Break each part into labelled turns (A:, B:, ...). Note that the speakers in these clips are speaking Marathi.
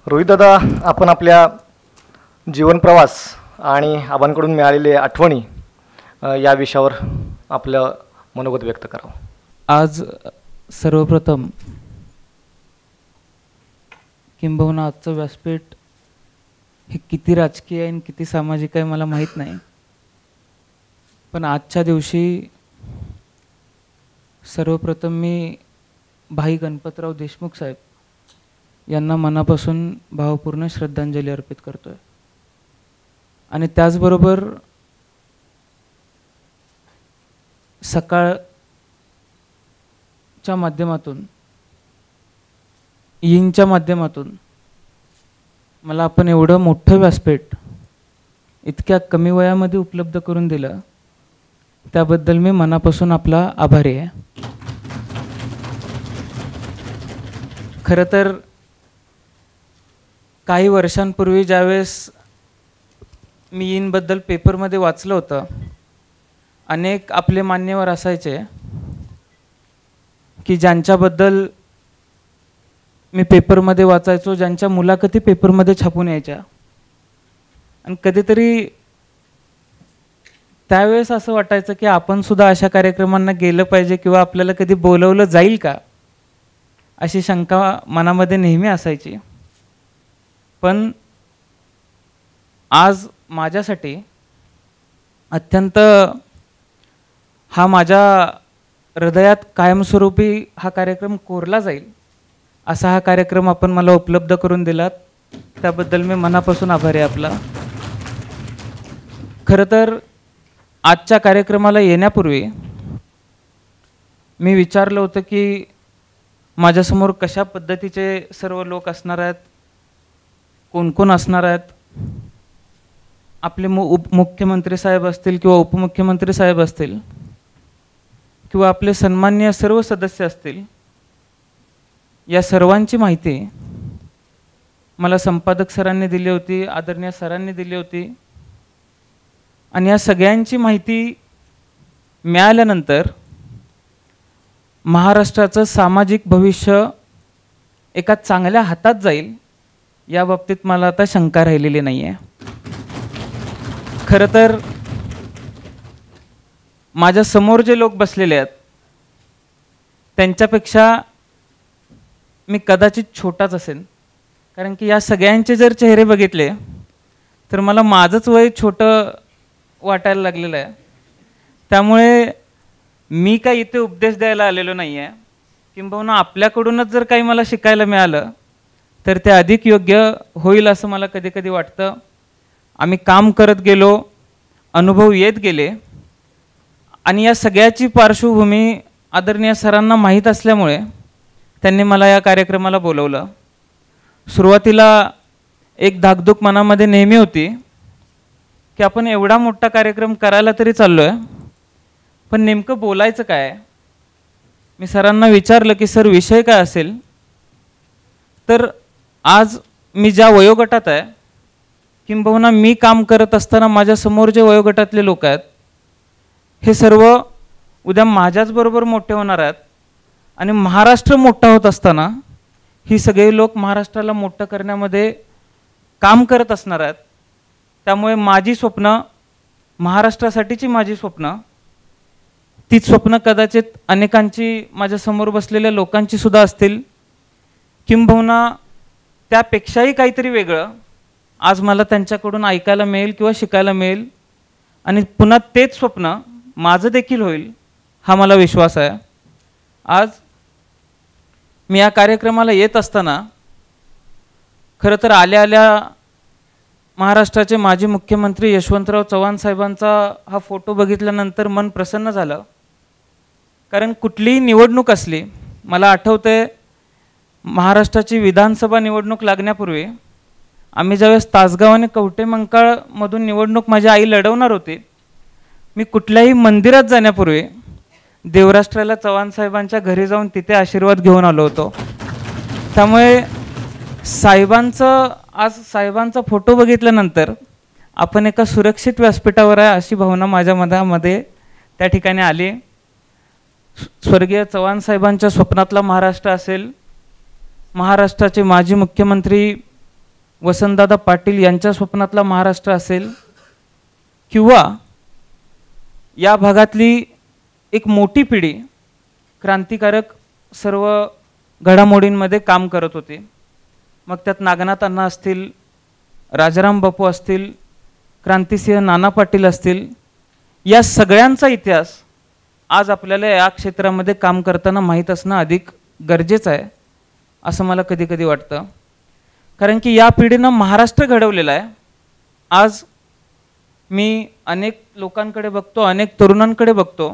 A: रोहितदादा, आपण आपल्या जीवन प्रवास आणि आबांकडून मिळालेले आठवणी या विषयावर आपलं मनोगत व्यक्त करावं.
B: आज सर्वप्रथम किंबहुना आजचं व्यासपीठ हे किती राजकीय आहे आणि किती सामाजिक आहे मला माहीत नाही, पण आजच्या दिवशी सर्वप्रथम मी भाई गणपतराव देशमुख साहेब यांना मनापासून भावपूर्ण श्रद्धांजली अर्पित करतोय. आणि त्याचबरोबर सकाळच्या माध्यमातून ईंच्या माध्यमातून मला आपण एवढं मोठं व्यासपीठ इतक्या कमी वयामध्ये उपलब्ध करून दिलं, त्याबद्दल मी मनापासून आपला आभारी आहे. खरं तर काही वर्षांपूर्वी ज्यावेळेस मी ईंबद्दल पेपरमध्ये वाचलं होतं, अनेक आपले मान्यवर असायचे की ज्यांच्याबद्दल मी पेपरमध्ये वाचायचो, ज्यांच्या मुलाखती पेपरमध्ये छापून यायच्या. आणि कधीतरी त्यावेळेस असं वाटायचं की आपण सुद्धा अशा कार्यक्रमांना गेलं पाहिजे किंवा आपल्याला कधी बोलवलं जाईल का, अशी शंका मनामध्ये नेहमी असायची. पण आज माझ्यासाठी अत्यंत हा माझ्या हृदयात कायमस्वरूपी हा कार्यक्रम कोरला जाईल असा हा कार्यक्रम आपण मला उपलब्ध करून दिलात, त्याबद्दल मी मनापासून आभारी आहे आपला. खरं तर आजच्या कार्यक्रमाला येण्यापूर्वी मी विचारलं होतं की माझ्यासमोर कशा पद्धतीचे सर्व लोक असणार आहेत, कोण कोण असणार आहेत. आपले मुख्यमंत्री साहेब असतील किंवा उपमुख्यमंत्री साहेब असतील किंवा आपले सन्माननीय सर्व सदस्य असतील, या सर्वांची माहिती मला संपादक सरांनी दिली होती, आदरणीय सरांनी दिली होती. आणि या सगळ्यांची माहिती मिळाल्यानंतर महाराष्ट्राचं सामाजिक भविष्य एका चांगल्या हातात जाईल या बाबतीत मला आता शंका राहिलेली नाही आहे. खरं तर माझ्या समोर जे लोक बसलेले आहेत त्यांच्यापेक्षा मी कदाचित छोटाच असेन, कारण की या सगळ्यांचे जर चेहरे बघितले तर मला माझंच वय छोटं वाटायला लागलेलं आहे. त्यामुळे मी काही इथे उपदेश द्यायला आलेलो नाही आहे, किंबहुना आपल्याकडूनच जर काही मला शिकायला मिळालं तर ते अधिक योग्य होईल असं मला कधी कधी वाटतं. आम्ही काम करत गेलो, अनुभव येत गेले आणि या सगळ्याची पार्श्वभूमी आदरणीय सरांना माहीत असल्यामुळे त्यांनी मला या कार्यक्रमाला बोलवलं. सुरुवातीला एक धाकधूक मनामध्ये नेहमी होती की आपण एवढा मोठा कार्यक्रम करायला तरी चाललो आहे, पण नेमकं बोलायचं काय. मी सरांना विचारलं की सर विषय काय असेल. तर आज मी ज्या वयोगटात आहे, किंबहुना मी काम करत असताना माझ्यासमोर जे वयोगटातले लोक आहेत हे सर्व उद्या माझ्याचबरोबर मोठे होणार आहेत. आणि महाराष्ट्र मोठा होत असताना ही सगळे लोक महाराष्ट्राला मोठं करण्यामध्ये काम करत असणार आहेत. त्यामुळे माझी स्वप्न, महाराष्ट्रासाठीची माझी स्वप्न, तीच स्वप्न कदाचित अनेकांची, माझ्यासमोर बसलेल्या लोकांची सुद्धा असतील, किंबहुना त्यापेक्षाही काहीतरी वेगळं आज मला त्यांच्याकडून ऐकायला मिळेल किंवा शिकायला मिळेल. आणि पुन्हा तेच स्वप्न माझं देखील होईल हा मला विश्वास आहे. आज मी या कार्यक्रमाला येत असताना खरं तर आल्या आल्या महाराष्ट्राचे माजी मुख्यमंत्री यशवंतराव चव्हाण साहेबांचा हा फोटो बघितल्यानंतर मन प्रसन्न झालं. कारण कुठलीही निवडणूक असली, मला आठवतंय महाराष्ट्राची विधानसभा निवडणूक लागण्यापूर्वी आम्ही ज्यावेळेस तासगाव आणि कवठेमंकाळमधून निवडणूक माझी आई लढवणार होती, मी कुठल्याही मंदिरात जाण्यापूर्वी देवराष्ट्राला चव्हाण साहेबांच्या घरी जाऊन तिथे आशीर्वाद घेऊन आलो होतो. त्यामुळे आज साहेबांचा फोटो बघितल्यानंतर आपण एका सुरक्षित व्यासपीठावर आहे अशी भावना माझ्या मनामध्ये त्या ठिकाणी आली. स्वर्गीय चव्हाण साहेबांच्या स्वप्नातला महाराष्ट्र असेल, महाराष्ट्राचे माजी मुख्यमंत्री वसंतदादा पाटील यांच्या स्वप्नातला महाराष्ट्र असेल, किंवा या भागातली एक मोठी पिढी क्रांतिकारक सर्व घडामोडींमध्ये काम करत होते. मग त्यात नागनाथ अण्णा असतील, राजाराम बापू असतील, क्रांतिसिंह नाना पाटील असतील, या सगळ्यांचा इतिहास आज आपल्याला या क्षेत्रामध्ये काम करताना माहीत असणं अधिक गरजेचं आहे असं मला कधी कधी वाटतं. कारण की या पिढीनं महाराष्ट्र घडवलेला आहे. आज मी अनेक लोकांकडे बघतो, अनेक तरुणांकडे बघतो,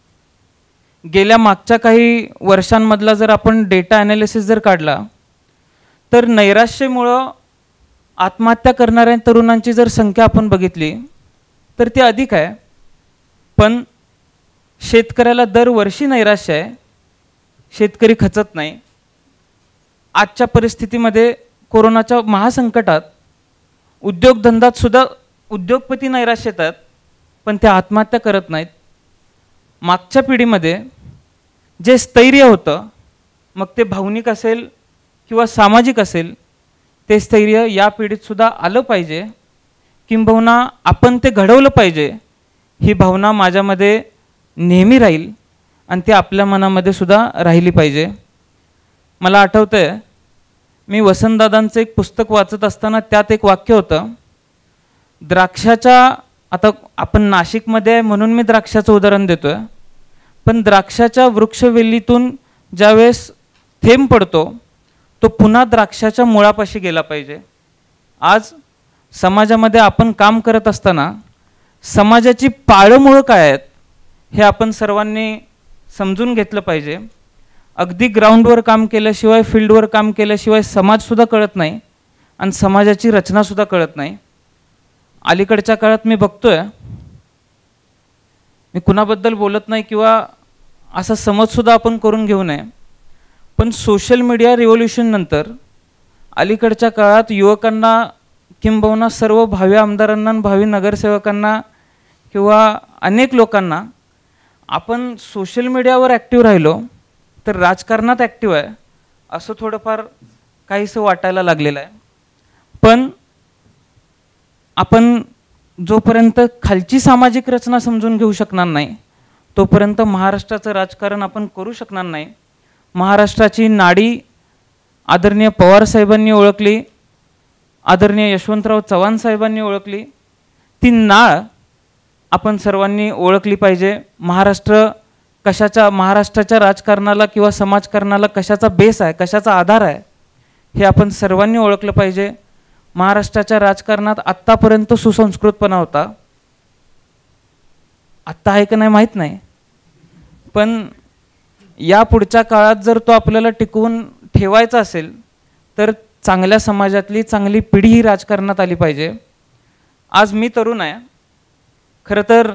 B: गेल्या मागच्या काही वर्षांमधला जर आपण डेटा ॲनालिसिस जर काढला तर नैराश्यामुळं आत्महत्या करणाऱ्या तरुणांची जर संख्या आपण बघितली तर ती अधिक आहे. पण शेतकऱ्याला दरवर्षी नैराश्य आहे, शेतकरी खचत नाही. आजच्या परिस्थितीमध्ये कोरोनाच्या महासंकटात उद्योगधंद्यात सुद्धा उद्योगपती नैराश्य येतात, पण ते आत्महत्या करत नाहीत. मागच्या पिढीमध्ये जे स्थैर्य होतं, मग ते भावनिक असेल किंवा सामाजिक असेल, ते स्थैर्य या पिढीत सुद्धा आलं पाहिजे, किंबहुना आपण ते घडवलं पाहिजे, ही भावना माझ्यामध्ये नेहमी राहील आणि ती आपल्या मनामध्ये सुद्धा राहिली पाहिजे. मला आठवतंय, मी वसंतदादांचं एक पुस्तक वाचत असताना त्यात एक वाक्य होतं, द्राक्षाच्या, आता आपण नाशिकमध्ये आहे म्हणून मी द्राक्षाचं उदाहरण देतोय, पण द्राक्षाच्या वृक्षवेलीतून ज्यावेळेस थेंब पडतो तो पुन्हा द्राक्षाच्या मुळापाशी गेला पाहिजे. आज समाजामध्ये आपण काम करत असताना समाजाची पाळंमुळं काय आहेत हे आपण सर्वांनी समजून घेतलं पाहिजे. अगदी ग्राउंडवर काम केल्याशिवाय, फील्डवर काम केल्याशिवाय समाजसुद्धा कळत नाही आणि समाजाची रचनासुद्धा कळत नाही. अलीकडच्या काळात मी बघतोय, मी कुणाबद्दल बोलत नाही किंवा असा समजसुद्धा आपण करून घेऊ नये, पण सोशल मीडिया रिव्होल्यूशन नंतर अलीकडच्या काळात युवकांना किंबहुना सर्व भावी आमदारांना, भावी नगरसेवकांना किंवा अनेक लोकांना आपण सोशल मीडियावर ॲक्टिव्ह राहिलो तर राजकारणात ॲक्टिव्ह आहे असं थोडंफार काहीसं वाटायला लागलेलं आहे. पण आपण जोपर्यंत खालची सामाजिक रचना समजून घेऊ शकणार नाही तोपर्यंत महाराष्ट्राचं राजकारण आपण करू शकणार नाही. महाराष्ट्राची नाडी आदरणीय पवार साहेबांनी ओळखली, आदरणीय यशवंतराव चव्हाण साहेबांनी ओळखली, ती नाळ आपण सर्वांनी ओळखली पाहिजे. महाराष्ट्राच्या राजकारणाला किंवा समाजकारणाला कशाचा बेस आहे, कशाचा आधार आहे हे आपण सर्वांनी ओळखलं पाहिजे. महाराष्ट्राच्या राजकारणात आत्तापर्यंत सुसंस्कृतपणा होता, आत्ता आहे का नाही माहीत नाही, पण या पुढच्या काळात जर तो आपल्याला टिकवून ठेवायचा असेल तर चांगल्या समाजातली चांगली पिढी ही राजकारणात आली पाहिजे. आज मी तरुण आहे, खरं तर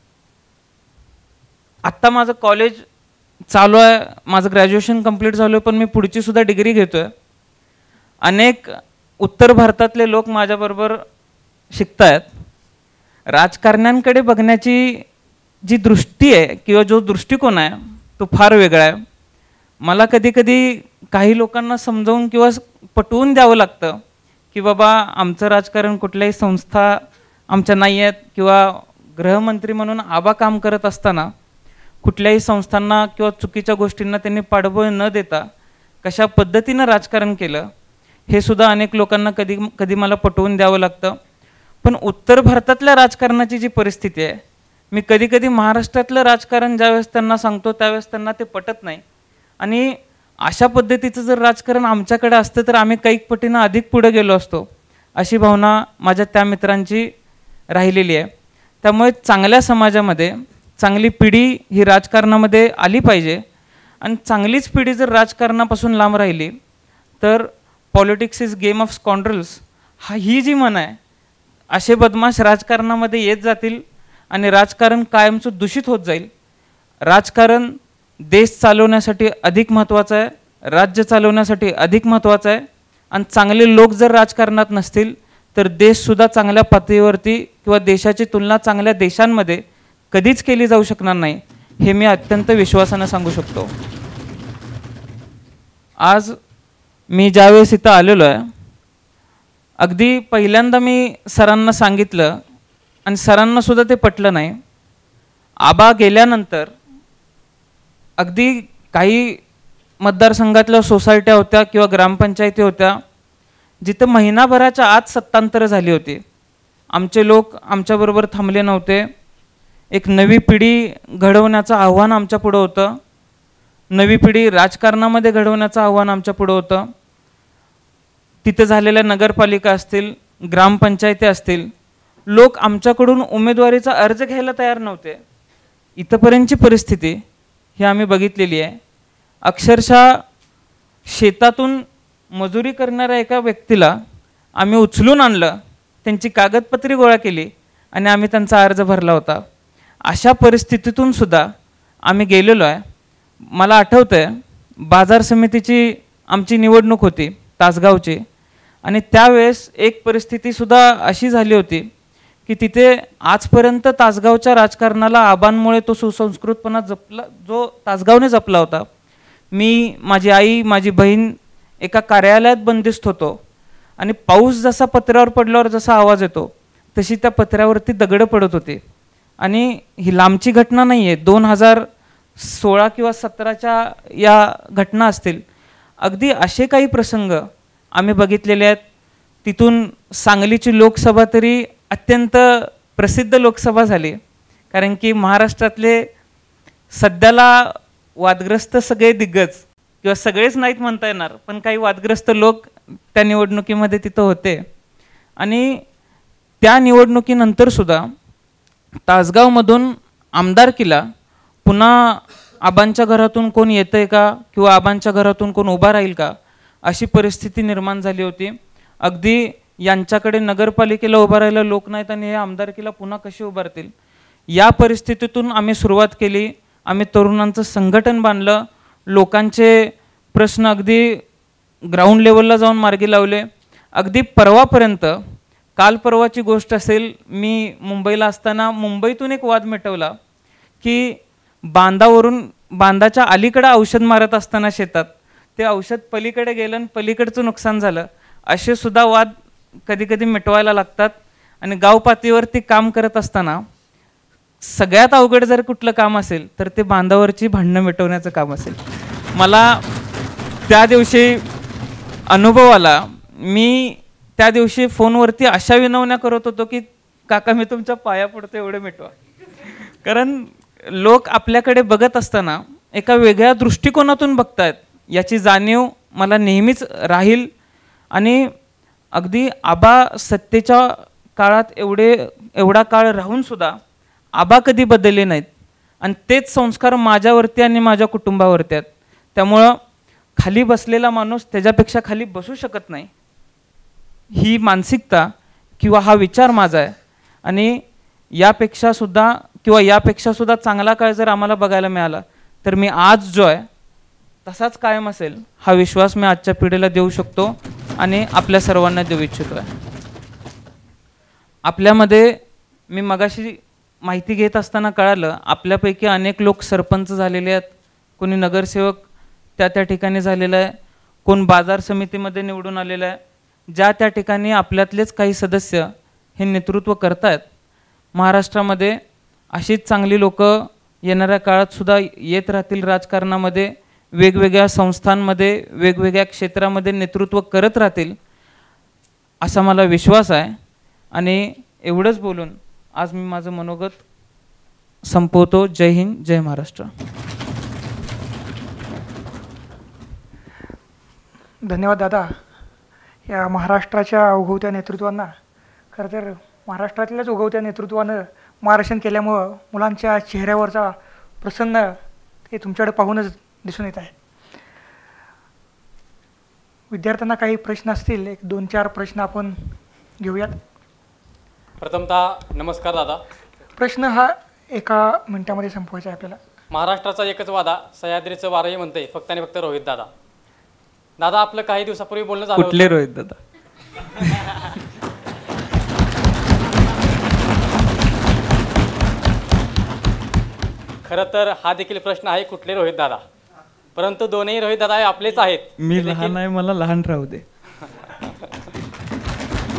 B: आत्ता माझं कॉलेज चालू आहे, माझं ग्रॅज्युएशन कंप्लीट झालं आहे, पण मी पुढची सुद्धा डिग्री घेतो आहे. अनेक उत्तर भारतातले लोक माझ्याबरोबर शिकत आहेत. राजकारण्यांकडे बघण्याची जी दृष्टी आहे किंवा जो दृष्टिकोन आहे तो फार वेगळा आहे. मला कधी कधी काही लोकांना समजावून किंवा पटवून द्यावं लागतं की बाबा आमचं राजकारण कुठल्याही संस्था आमच्या नाही आहेत, किंवा गृहमंत्री म्हणून आबा काम करत असताना कुठल्याही संस्थांना किंवा चुकीच्या गोष्टींना त्यांनी पाठबळ न देता कशा पद्धतीनं राजकारण केलं हे सुद्धा अनेक लोकांना कधी कधी मला पटवून द्यावं लागतं. पण उत्तर भारतातल्या राजकारणाची जी परिस्थिती आहे, मी कधी कधी महाराष्ट्रातलं राजकारण ज्यावेळेस त्यांना सांगतो त्यावेळेस त्यांना ते पटत नाही. आणि अशा पद्धतीचं जर राजकारण आमच्याकडे असतं तर आम्ही कैक पटीनं अधिक पुढे गेलो असतो, अशी भावना माझ्या त्या मित्रांची राहिलेली आहे. त्यामुळे चांगल्या समाजामध्ये चांगली पिढी ही राजकारणामध्ये आली पाहिजे. आणि चांगलीच पिढी जर राजकारणापासून लांब राहिली तर politics is game of scoundrels ही जी म्हण आहे, असे बदमाश राजकारणामध्ये येत जातील आणि राजकारण कायमचं दूषित होत जाईल. राजकारण देश चालवण्यासाठी अधिक महत्त्वाचं आहे, राज्य चालवण्यासाठी अधिक महत्त्वाचं आहे. आणि चांगले लोक जर राजकारणात नसतील तर देशसुद्धा चांगल्या पातळीवरती किंवा देशाची तुलना चांगल्या देशांमध्ये कधीच केली जाऊ शकणार नाही, हे मी अत्यंत विश्वासानं सांगू शकतो. आज मी ज्यावेळेस इथं आलेलो आहे, अगदी पहिल्यांदा मी सरांना सांगितलं आणि सरांना सुद्धा ते पटलं नाही. आबा गेल्यानंतर अगदी काही मतदारसंघातल्या सोसायट्या होत्या किंवा ग्रामपंचायती होत्या जिथं महिनाभराच्या आत सत्तांतरं झाली होती. आमचे लोक आमच्याबरोबर थांबले नव्हते. एक नवी पिढी घडवण्याचं आव्हान आमच्या पुढं होतं. नवी पिढी राजकारणामध्ये घडवण्याचं आव्हान आमच्या पुढं होतं. तिथं झालेल्या नगरपालिका असतील, ग्रामपंचायती असतील, लोक आमच्याकडून उमेदवारीचा अर्ज घ्यायला तयार नव्हते. इथंपर्यंतची परिस्थिती ही आम्ही बघितलेली आहे. अक्षरशः शेतातून मजुरी करणाऱ्या एका व्यक्तीला आम्ही उचलून आणलं, त्यांची कागदपत्रे गोळा केली आणि आम्ही त्यांचा अर्ज भरला होता. अशा परिस्थितीतून सुद्धा आम्ही गेलेलो आहे. मला आठवतं आहे बाजार समितीची आमची निवडणूक होती तासगावची, आणि त्यावेळेस एक परिस्थितीसुद्धा अशी झाली होती की तिथे आजपर्यंत तासगावच्या राजकारणाला आबांमुळे तो सुसंस्कृतपणा जपला, जो तासगावने जपला होता. मी, माझी आई, माझी बहीण एका कार्यालयात बंदिस्त होतो आणि पाऊस जसा पत्र्यावर पडल्यावर जसा आवाज येतो तशी त्या पत्र्यावरती दगडं पडत होती. आणि ही लांबची घटना नाही आहे, 2016 किंवा 17च्या या घटना असतील. अगदी असे काही प्रसंग आम्ही बघितलेले आहेत. तिथून सांगलीची लोकसभा तरी अत्यंत प्रसिद्ध लोकसभा झाली, कारण की महाराष्ट्रातले सध्याला वादग्रस्त सगळे दिग्गज, किंवा सगळेच नाहीत म्हणता येणार, पण काही वादग्रस्त लोक त्या निवडणुकीमध्ये तिथं होते. आणि त्या निवडणुकीनंतरसुद्धा तासगावमधून आमदारकीला पुन्हा आबांच्या घरातून कोण येतं आहे का, किंवा आबांच्या घरातून कोण उभा राहील का, अशी परिस्थिती निर्माण झाली होती. अगदी यांच्याकडे नगरपालिकेला उभा राहायला लोक नाहीत आणि हे आमदारकीला पुन्हा कसे उभारतील, या परिस्थितीतून आम्ही सुरुवात केली. आम्ही तरुणांचं संघटन बांधलं, लोकांचे प्रश्न अगदी ग्राउंड लेवलला जाऊन मार्गी लावले. अगदी परवापर्यंत, काल परवाची गोष्ट असेल, मी मुंबईला असताना मुंबईतून एक वाद मिटवला की बांधाच्या अलीकडे औषध मारत असताना शेतात ते औषध पलीकडे गेलं आणि पलीकडचं नुकसान झालं. असे सुद्धा वाद कधी कधी मिटवायला लागतात. आणि गाव पातळीवरती काम करत असताना सगळ्यात अवघड जर कुठलं काम असेल तर ते बांधावरची भांडणं मिटवण्याचं काम असेल. मला त्या दिवशी अनुभव आला. मी त्या दिवशी फोनवरती अशा विनवण्या करत होतो की काका मी तुमच्या पाया पडतो, एवढे मिटवा. कारण लोक आपल्याकडे बघत असताना एका वेगळ्या दृष्टिकोनातून बघतायत याची जाणीव मला नेहमीच राहील. आणि अगदी आबा सत्तेच्या काळात एवढा काळ राहून सुद्धा आबा कधी बदलले नाहीत, आणि तेच संस्कार माझ्यावरती आणि माझ्या कुटुंबावरती आहेत. त्यामुळं खाली बसलेला माणूस त्याच्यापेक्षा खाली बसू शकत नाही, ही मानसिकता किंवा हा विचार माझा आहे. आणि यापेक्षा सुद्धा चांगला काळ जर आम्हाला बघायला मिळाला तर मी आज जो आहे तसाच कायम असेल, हा विश्वास मी आजच्या पिढीला देऊ शकतो आणि आपल्या सर्वांना देऊ इच्छितो आहे. आपल्यामध्ये मी मगाशी माहिती घेत असताना कळालं, आपल्यापैकी अनेक लोक सरपंच झालेले आहेत, कोणी नगरसेवक त्या ठिकाणी झालेलं आहे, कोण बाजार समितीमध्ये निवडून आलेलं आहे. ज्या त्या ठिकाणी आपल्यातलेच काही सदस्य हे नेतृत्व करतायत. महाराष्ट्रामध्ये अशीच चांगली लोक येणाऱ्या काळात सुद्धा येत राहतील. राजकारणामध्ये वेगवेगळ्या संस्थांमध्ये वेगवेगळ्या क्षेत्रामध्ये नेतृत्व करत राहतील असा मला विश्वास आहे. आणि एवढंच बोलून आज मी माझं मनोगत संपवतो. जय हिंद, जय महाराष्ट्र.
C: धन्यवाद दादा. या महाराष्ट्राच्या उगवत्या नेतृत्वांना, खरं तर महाराष्ट्रातल्याच उगवत्या नेतृत्वानं मार्गदर्शन केल्यामुळं मुलांच्या चेहऱ्यावरचा प्रसन्न हे तुमच्याकडे पाहूनच दिसून येत आहे. विद्यार्थ्यांना काही प्रश्न असतील, एक 2-4 प्रश्न आपण घेऊयात.
D: प्रथमतः नमस्कार दादा.
C: प्रश्न हा 1 मिनिटामध्ये संपवायचा आहे आपल्याला.
D: महाराष्ट्राचा एकच वादा, सह्याद्रीचं वारही म्हणते फक्त आणि फक्त रोहित दादा. दादा आपलं काही दिवसापूर्वी बोलणं झालं.
B: कुठले रोहित दादा?
D: खरं तर हा देखील प्रश्न आहे, कुठले रोहित दादा, परंतु दोन्ही रोहित दादा आपलेच आहेत.
B: मी लहान आहे, मला लहान राहू दे.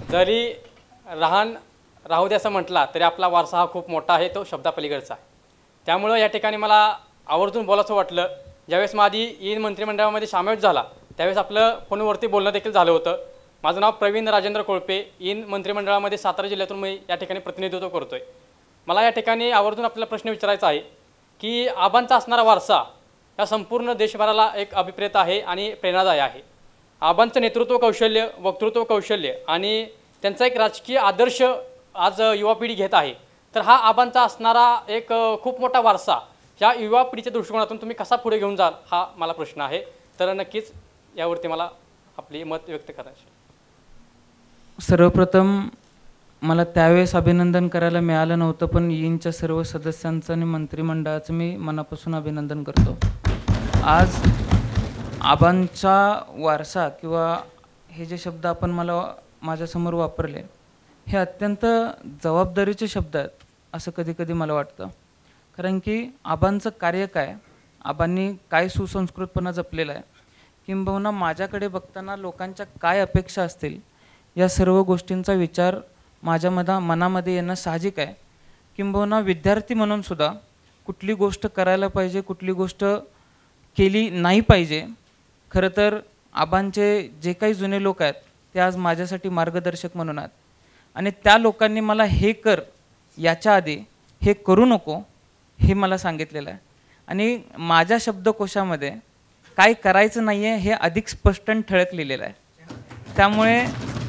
D: जरी राहू दे असं म्हटला तरी आपला वारसा हा खूप मोठा आहे, तो शब्दापलीकडचा आहे. त्यामुळं या ठिकाणी मला आवर्जून बोलायचं वाटलं. ज्यावेळेस माझी ईन मंत्रिमंडळामध्ये सामील झाला त्यावेळेस आपलं फोनवरती बोलणं देखील झालं होतं. माझं नाव प्रवीण राजेंद्र कोळपे, ईन मंत्रिमंडळामध्ये सातारा जिल्ह्यातून मी या ठिकाणी प्रतिनिधित्व करतो आहे. मला या ठिकाणी आवर्जून आपल्याला प्रश्न विचारायचा आहे की आबांचा असणारा वारसा या संपूर्ण देशभराला एक अभिप्रेत आहे आणि प्रेरणादायी आहे. आबांचं नेतृत्व कौशल्य, वक्तृत्व कौशल्य आणि त्यांचा एक राजकीय आदर्श आज युवा पिढी घेत आहे. तर हा आबांचा असणारा एक खूप मोठा वारसा या युवा पिढीच्या दृष्टिकोनातून तुम्ही कसा पुढे घेऊन जाल हा मला प्रश्न आहे. तर नक्कीच यावरती मला आपली मत व्यक्त करायचे.
B: सर्वप्रथम मला त्यावेळेस अभिनंदन करायला मिळालं नव्हतं, पण ईनच्या सर्व सदस्यांचं आणि मंत्रिमंडळाचं मी मनापासून अभिनंदन करतो. आज आबांचा वारसा किंवा हे जे शब्द आपण माझ्यासमोर वापरले हे अत्यंत जबाबदारीचे शब्द आहेत असं कधी कधी मला वाटतं. कारण की आबांचं कार्य काय, आबांनी काय सुसंस्कृतपणा जपलेला आहे, किंबहुना माझ्याकडे बघताना लोकांच्या काय अपेक्षा असतील या सर्व गोष्टींचा विचार माझ्या मनामध्ये येणं साहजिक आहे. किंबहुना विद्यार्थी म्हणून सुद्धा कुठली गोष्ट करायला पाहिजे, कुठली गोष्ट केली नाही पाहिजे, खरं तर आबांचे जे काही जुने लोक आहेत ते आज माझ्यासाठी मार्गदर्शक म्हणून आहेत. आणि त्या लोकांनी मला हे कर याच्या आधी हे करू नको हे मला सांगितलेलं आहे. आणि माझ्या शब्दकोशामध्ये काय करायचं नाही आहे हे अधिक स्पष्ट आणि ठळक लिहिलेलं आहे. त्यामुळे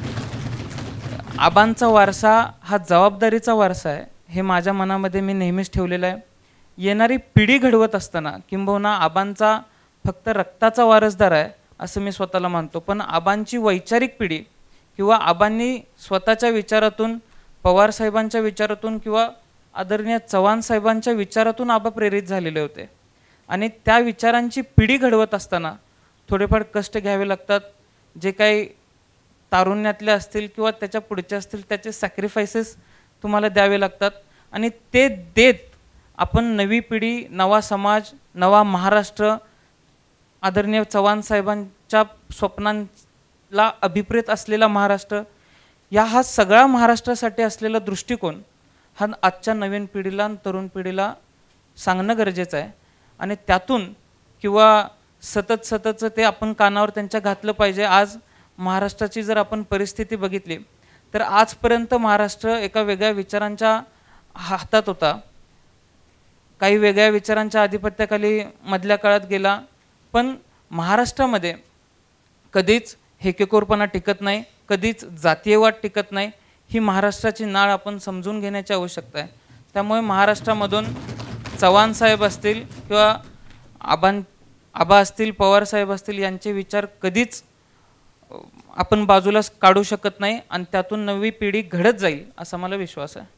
B: आबांचा वारसा हा जबाबदारीचा वारसा आहे हे माझ्या मनामध्ये मी नेहमीच ठेवलेलं आहे. येणारी पिढी घडवत असताना किंबहुना आबांचा फक्त रक्ताचा वारसदार आहे असं मी स्वतःला मानतो, पण आबांची वैचारिक पिढी किंवा आबांनी स्वतःच्या विचारातून, पवारसाहेबांच्या विचारातून किंवा आदरणीय चव्हाण साहेबांच्या विचारातून आबा प्रेरित झालेले होते. आणि त्या विचारांची पिढी घडवत असताना थोडेफार कष्ट घ्यावे लागतात. जे काही तारुण्यातले असतील किंवा त्याच्या पुढचे असतील त्याचे सॅक्रिफायसेस तुम्हाला द्यावे लागतात. आणि ते देत आपण नवी पिढी, नवा समाज, नवा महाराष्ट्र, आदरणीय चव्हाण साहेबांच्या स्वप्नांला अभिप्रेत असलेला महाराष्ट्र, हा सगळा महाराष्ट्रासाठी असलेला दृष्टिकोन हा आजच्या नवीन पिढीला, तरुण पिढीला सांगणं गरजेचं आहे. आणि त्यातून किंवा सततचं ते आपण कानावर त्यांच्या घातलं पाहिजे. आज महाराष्ट्राची जर आपण परिस्थिती बघितली तर आजपर्यंत महाराष्ट्र एका वेगळ्या विचारांच्या हातात होता, काही वेगळ्या विचारांच्या आधिपत्याखाली मधल्या काळात गेला. पण महाराष्ट्रामध्ये कधीच हेकेखोरपणा टिकत नाही, कधीच जातीयवाद टिकत नाही. ही महाराष्ट्राची नाळ आपण समजून घेण्याची आवश्यकता आहे. त्यामुळे महाराष्ट्रामधून चव्हाण साहेब असतील किंवा आबा असतील, पवार साहेब असतील, यांचे विचार कधीच आपण बाजूला काढू शकत नाही आणि त्यातून नवी पिढी घडत जाईल असा मला विश्वास आहे.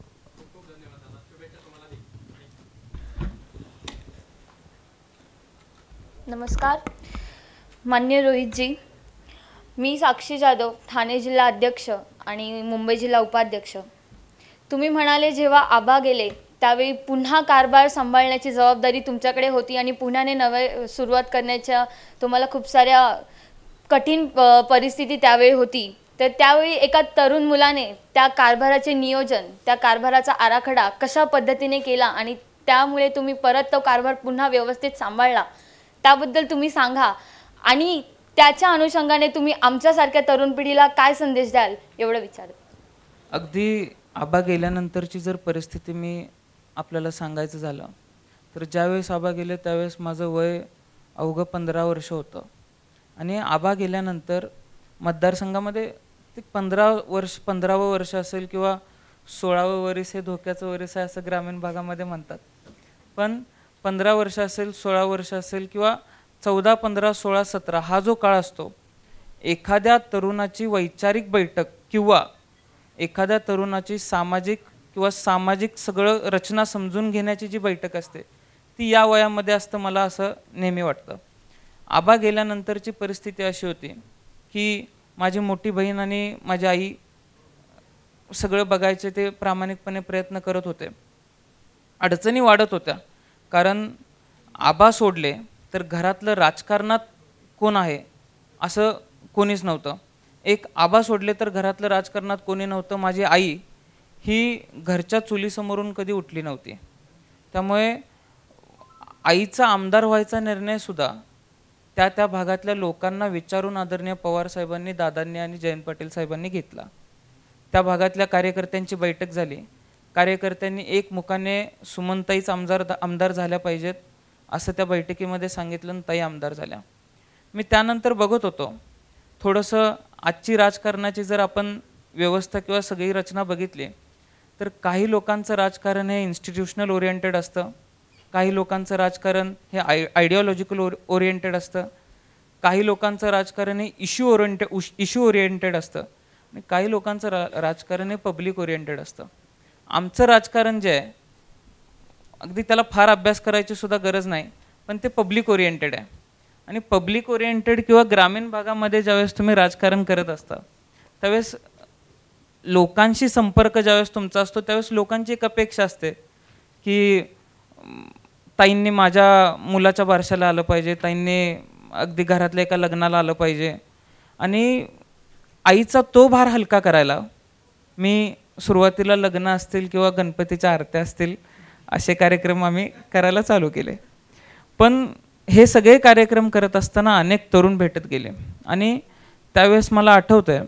E: नमस्कार माननीय रोहितजी, मी साक्षी जाधव, ठाणे जिल्हा अध्यक्ष आणि मुंबई जिल्हा उपाध्यक्ष. तुम्ही म्हणाले जेव्हा आबा गेले त्यावेळी पुन्हा कारभार सांभाळण्याची जबाबदारी तुमच्याकडे होती आणि पुण्याने नवे सुरुवात करण्याच्या तुम्हाला खूप साऱ्या कठीण परिस्थिती त्यावेळी होती. तर त्यावेळी एका तरुण मुलाने त्या कारभाराचे नियोजन, त्या कारभाराचा आराखडा कशा पद्धतीने केला आणि त्यामुळे तुम्ही परत तो कारभार पुन्हा व्यवस्थित सांभाळला त्याबद्दल तुम्ही सांगा. आणि त्याच्या अनुषंगाने तुम्ही आमच्यासारख्या तरुण पिढीला काय संदेश द्याल एवढं विचार.
B: अगदी आबा गेल्यानंतरची जर परिस्थिती मी आपल्याला सांगायचं झालं तर ज्यावेळेस आबा गेले त्यावेळेस माझं वय अवघं 15 वर्ष होतं. आणि आबा गेल्यानंतर मतदारसंघामध्ये ते 15वं वर्ष असेल किंवा 16वं वरीस हे धोक्याचं वरीस आहे असं ग्रामीण भागामध्ये म्हणतात. पण 15 वर्ष असेल, 16 वर्ष असेल किंवा 14, 15, 16, 17 हा जो काळ असतो, एखाद्या तरुणाची वैचारिक बैठक किंवा एखाद्या तरुणाची सामाजिक सगळं रचना समजून घेण्याची जी बैठक असते ती या वयामध्ये असतं, मला असं नेहमी वाटतं. आबा गेल्यानंतरची परिस्थिती अशी होती की माझी मोठी बहीण आणि माझी आई सगळं बघायचे, ते प्रामाणिकपणे प्रयत्न करत होते. अडचणी वाढत होत्या, कारण आबा सोडले तर घरातलं राजकारणात कोण आहे असं कोणीच नव्हतं. एक आबा सोडले तर घरातलं राजकारणात कोणी नव्हतं. माझी आई ही घरच्या चुलीसमोरून कधी उठली नव्हती. त्यामुळे आईचा आमदार व्हायचा निर्णयसुद्धा त्या भागातल्या लोकांना विचारून आदरणीय पवार साहेबांनी, दादांनी आणि जयंत पाटील साहेबांनी घेतला. त्या भागातल्या कार्यकर्त्यांची बैठक झाली. कार्यकर्त्यांनी एकमुखाने सुमनताईच आमदार झाल्या पाहिजेत असं त्या बैठकीमध्ये सांगितलं आणि ताई आमदार झाल्या. मी त्यानंतर बघत होतो थोडंसं आजची राजकारणाची जर आपण व्यवस्था किंवा सगळी रचना बघितली तर काही लोकांचं राजकारण हे इन्स्टिट्यूशनल ओरिएंटेड असतं, काही लोकांचं राजकारण हे आयडिओलॉजिकल ओरिएंटेड असतं, काही लोकांचं राजकारण हे इश्यू ओरिएंटेड असतं आणि काही लोकांचं राजकारण हे पब्लिक ओरिएंटेड असतं. आमचं राजकारण जे आहे अगदी त्याला फार अभ्यास करायची सुद्धा गरज नाही, पण ते पब्लिक ओरिएंटेड आहे. आणि पब्लिक ओरिएंटेड किंवा ग्रामीण भागामध्ये ज्यावेळेस तुम्ही राजकारण करत असता त्यावेळेस लोकांशी संपर्क ज्यावेळेस तुमचा असतो त्यावेळेस लोकांची एक अपेक्षा असते की ताईंनी माझ्या मुलाच्या बारशाला आलं पाहिजे, ताईंनी अगदी घरातल्या एका लग्नाला आलं पाहिजे. आणि आईचा तो भार हलका करायला मी सुरुवातीला लग्न असतील किंवा गणपतीच्या आरत्या असतील असे कार्यक्रम आम्ही करायला चालू केले. पण हे सगळे कार्यक्रम करत असताना अनेक तरुण भेटत गेले आणि त्यावेळेस मला आठवतं आहे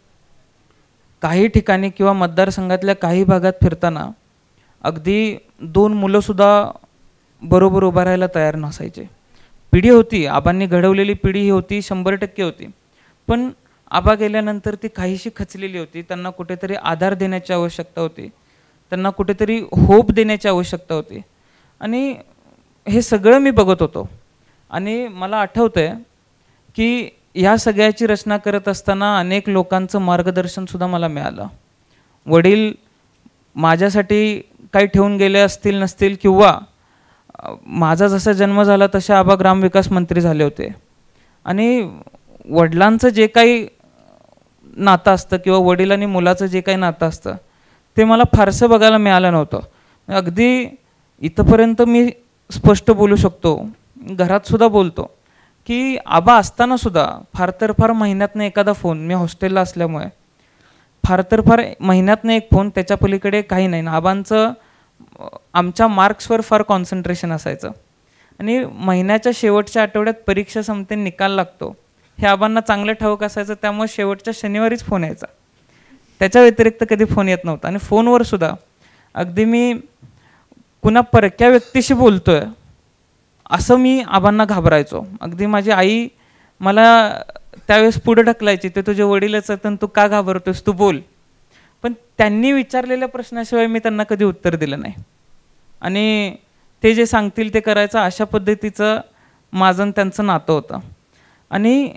B: काही ठिकाणी किंवा मतदारसंघातल्या काही भागात फिरताना अगदी 2 मुलंसुद्धा बरोबर उभा राहायला तयार नसायचे. पिढी होती, आबांनी घडवलेली पिढी ही होती, 100% होती. पण आबा गेल्यानंतर ती काहीशी खचलेली होती. त्यांना कुठेतरी आधार देण्याची आवश्यकता होती, त्यांना कुठेतरी होप देण्याची आवश्यकता होती. आणि हे सगळं मी बघत होतो आणि मला आठवतं आहे की ह्या सगळ्याची रचना करत असताना अनेक लोकांचं मार्गदर्शनसुद्धा मला मिळालं. वडील माझ्यासाठी काही ठेवून गेले असतील नसतील किंवा माझा जसा जन्म झाला तसे आबा ग्रामविकास मंत्री झाले होते. आणि वडिलांचं जे काही नातं असतं किंवा वडील आणि मुलाचं जे काही नातं असतं ते मला फारसं बघायला मिळालं नव्हतं. अगदी इथंपर्यंत मी स्पष्ट बोलू शकतो, घरातसुद्धा बोलतो की आबा असतानासुद्धा फार तर फार महिन्यातनं एखादा फोन, मी हॉस्टेलला असल्यामुळे फार तर फार महिन्यातनं एक फोन, त्याच्या पलीकडे काही नाही. आबांचं आमच्या मार्क्सवर फार कॉन्सन्ट्रेशन असायचं आणि महिन्याच्या शेवटच्या आठवड्यात परीक्षा संपते, निकाल लागतो हे आबांना चांगलं ठाऊक असायचं. त्यामुळे शेवटच्या शनिवारीच फोन यायचा, त्याच्या व्यतिरिक्त कधी फोन येत नव्हता. आणि फोनवर सुद्धा अगदी मी कुणा परक्या व्यक्तीशी बोलतोय असं मी आबांना घाबरायचो. अगदी माझी आई मला त्यावेळेस पुढे ढकलायची, ते तुझे वडीलच आहेत तू का घाबरतोस, तू बोल. पण त्यांनी विचारलेल्या प्रश्नाशिवाय मी त्यांना कधी उत्तर दिलं नाही आणि ते जे सांगतील ते करायचं अशा पद्धतीचं माझं त्यांचं नातं होतं. आणि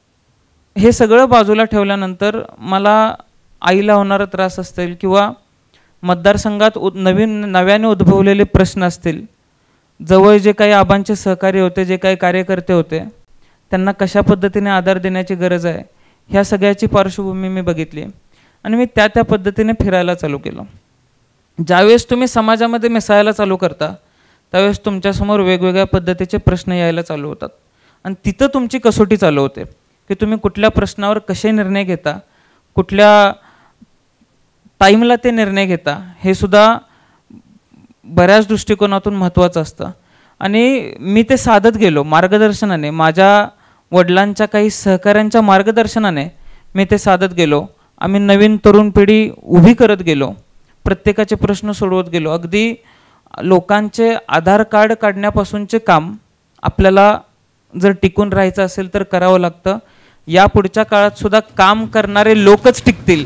B: हे सगळं बाजूला ठेवल्यानंतर मला आईला होणारा त्रास असतील किंवा मतदारसंघात नव्याने उद्भवलेले प्रश्न असतील, जवळ जे काही आबांचे सहकारी होते, जे काही कार्यकर्ते होते, त्यांना कशा पद्धतीने आधार देण्याची गरज आहे ह्या सगळ्याची पार्श्वभूमी मी बघितली आणि मी त्या पद्धतीने फिरायला चालू केलं. ज्यावेळेस तुम्ही समाजामध्ये मिसळायला चालू करता त्यावेळेस तुमच्यासमोर वेगवेगळ्या पद्धतीचे प्रश्न यायला चालू होतात आणि तिथं तुमची कसोटी चालू होते की तुम्ही कुठल्या प्रश्नावर कसे निर्णय घेता, कुठल्या टाईमला ते निर्णय घेता, हे सुद्धा बऱ्याच दृष्टिकोनातून महत्त्वाचं असतं. आणि मी ते साधत गेलो मार्गदर्शनाने, माझ्या वडिलांच्या काही सहकाऱ्यांच्या मार्गदर्शनाने मी ते साधत गेलो. आम्ही नवीन तरुण पिढी उभी करत गेलो, प्रत्येकाचे प्रश्न सोडवत गेलो. अगदी लोकांचे आधार कार्ड काढण्यापासूनचे काम आपल्याला जर टिकून राहायचं असेल तर करावं लागतं. या पुढच्या काळात सुद्धा काम करणारे लोकच टिकतील.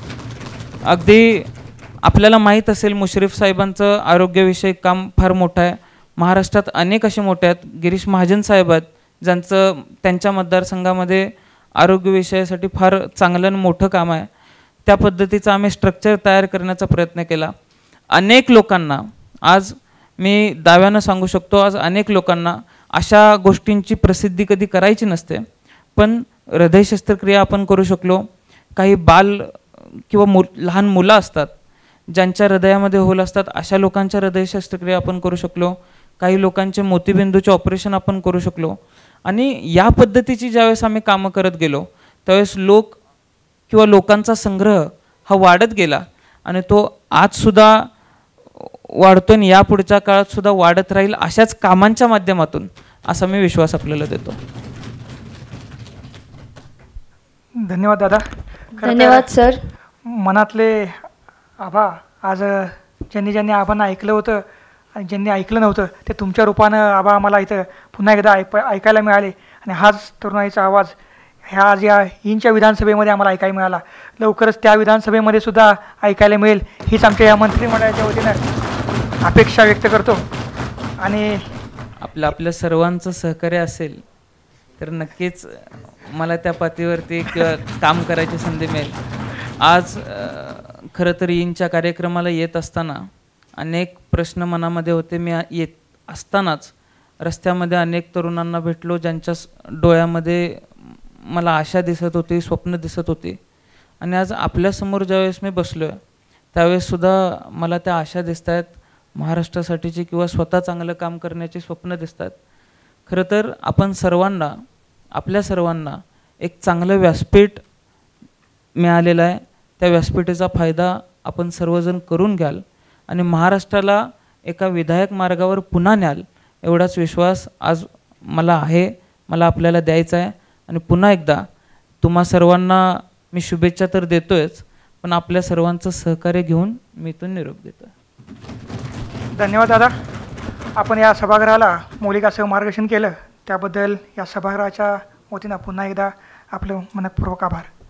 B: अगदी आपल्याला माहीत असेल मुश्रीफ साहेबांचं आरोग्यविषयक काम फार मोठं आहे. महाराष्ट्रात अनेक असे मोठे आहेत. गिरीश महाजन साहेब आहेत ज्यांचं त्यांच्या मतदारसंघामध्ये आरोग्यविषयासाठी फार चांगलं आणि मोठं काम आहे. त्या पद्धतीचं आम्ही स्ट्रक्चर तयार करण्याचा प्रयत्न केला. अनेक लोकांना आज मी दाव्यानं सांगू शकतो, आज अनेक लोकांना अशा गोष्टींची प्रसिद्धी कधी करायची नसते पण हृदय शस्त्रक्रिया आपण करू शकलो. काही बाल किंवा लहान मुलं असतात ज्यांच्या हृदयामध्ये होल असतात, अशा लोकांच्या हृदय शस्त्रक्रिया आपण करू शकलो. काही लोकांचे मोतीबिंदूचे ऑपरेशन आपण करू शकलो. आणि या पद्धतीची ज्यावेळेस आम्ही कामं करत गेलो त्यावेळेस लोक किंवा लोकांचा संग्रह हा वाढत गेला आणि तो आजसुद्धा वाढतो आणि यापुढच्या काळात सुद्धा वाढत राहील अशाच कामांच्या माध्यमातून, असा मी विश्वास आपल्याला देतो.
C: धन्यवाद दादा. खरं तर
E: धन्यवाद सर.
C: मनातले आभा आज ज्यांनी आबांना ऐकलं होतं आणि ज्यांनी ऐकलं नव्हतं ते तुमच्या रूपानं आबा आम्हाला इथं पुन्हा एकदा ऐकायला मिळाले. आणि हाच तरुणाईचा आवाज ह्या आज या ईनच्या विधानसभेमध्ये आम्हाला ऐकायला मिळाला. लवकरच त्या विधानसभेमध्ये सुद्धा ऐकायला मिळेल हीच आमच्या या मंत्रिमंडळाच्या वतीनं अपेक्षा व्यक्त करतो. आणि
B: आपल्या सर्वांचं सहकार्य असेल तर नक्कीच मला त्या पातळीवरती एक काम करायची संधी मिळेल. आज खरं तर ईनच्या कार्यक्रमाला येत असताना अनेक प्रश्न मनामध्ये होते. मी येत असतानाच रस्त्यामध्ये अनेक तरुणांना भेटलो ज्यांच्या डोळ्यामध्ये मला आशा दिसत होती, स्वप्न दिसत होती. आणि आज आपल्यासमोर ज्यावेळेस मी बसलो आहे त्यावेळेससुद्धा मला त्या आशा दिसत आहेत महाराष्ट्रासाठीची किंवा स्वतः चांगलं काम करण्याची स्वप्न दिसतात. खरं तर आपण सर्वांना, आपल्या सर्वांना एक चांगलं व्यासपीठ मिळालेलं आहे. त्या व्यासपीठाचा फायदा आपण सर्वजण करून घ्याल आणि महाराष्ट्राला एका विधायक मार्गावर पुन्हा न्याल एवढाच विश्वास आज मला आहे, मला आपल्याला द्यायचा आहे. आणि पुन्हा एकदा तुम्हा सर्वांना मी शुभेच्छा तर देतोयच, पण आपल्या सर्वांचं सहकार्य घेऊन मी इथून निरोप देतो.
C: धन्यवाद दादा. आपण या सभागृहाला मौलिकासह मार्गदर्शन केलं त्याबद्दल या सभागृहाच्या वतीनं पुन्हा एकदा आपलं मनपूर्वक आभार.